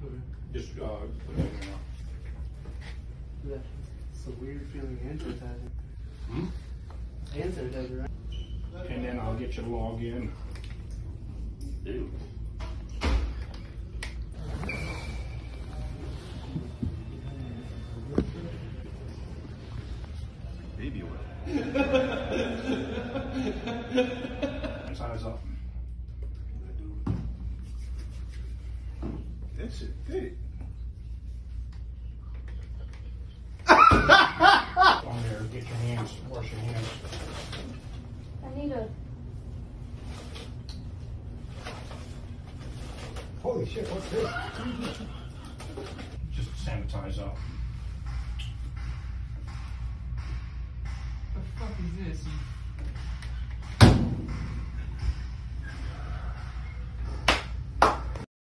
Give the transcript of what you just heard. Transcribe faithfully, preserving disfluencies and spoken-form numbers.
Just uh, put it in there. It's a weird feeling hand sanitizer. Hmm? Hand sanitizer, right? And then I'll get you to log in. Dude. Baby oil. Size up. That shit thick. On there, get your hands, wash your hands. I need a. Holy shit, what's this? Just sanitize up. What the fuck is this?